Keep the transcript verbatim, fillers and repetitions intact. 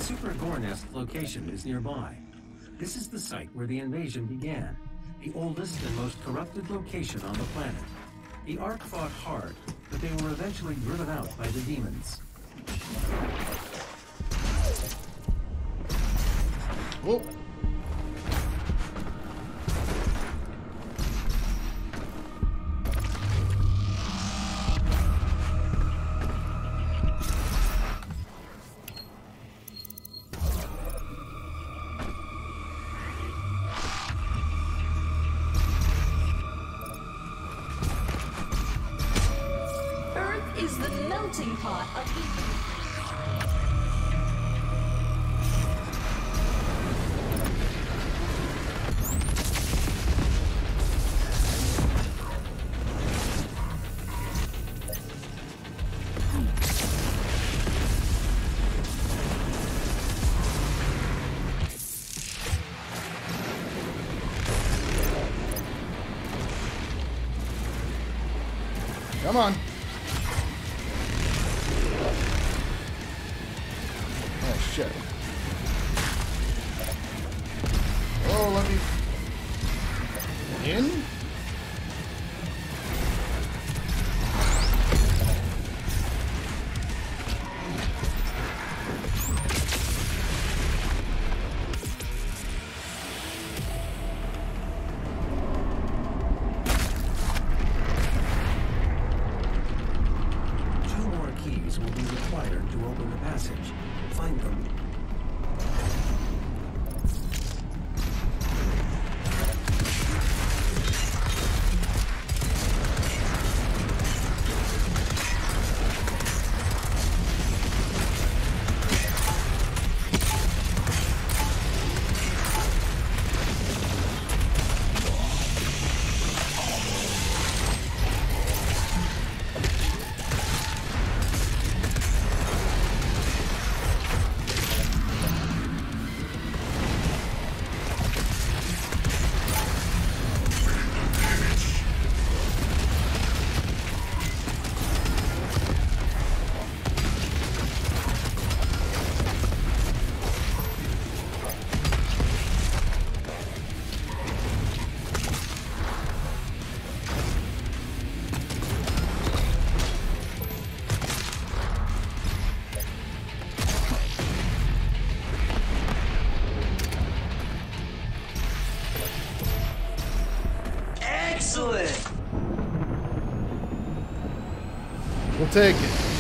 Super Gore nest location is nearby. This is the site where the invasion began, the oldest and most corrupted location on the planet. The Ark fought hard, but they were eventually driven out by the demons. Whoa. Is the melting pot of the... Come on. Oh, shit. Oh, let me... In? Will be required to open the passage. Find them. Excellent! We'll take it.